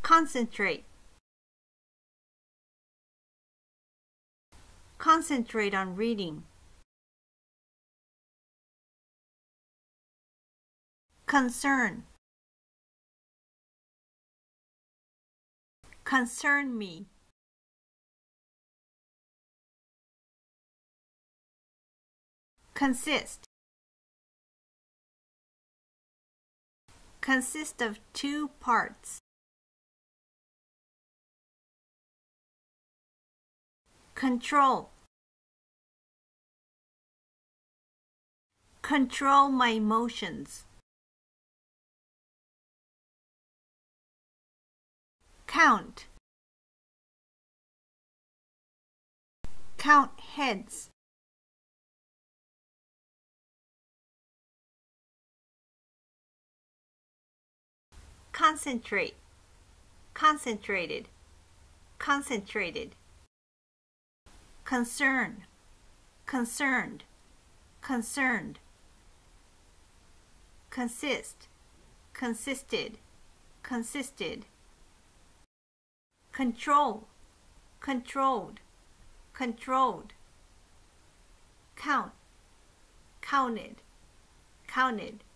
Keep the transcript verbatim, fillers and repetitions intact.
concentrate, concentrate on reading. Concern, concern me. Consist, consist of two parts. Control, control my emotions. Count, count heads. Concentrate, concentrated, concentrated. Concern, concerned, concerned. Consist, consisted, consisted. Control, controlled, controlled. Count, counted, counted.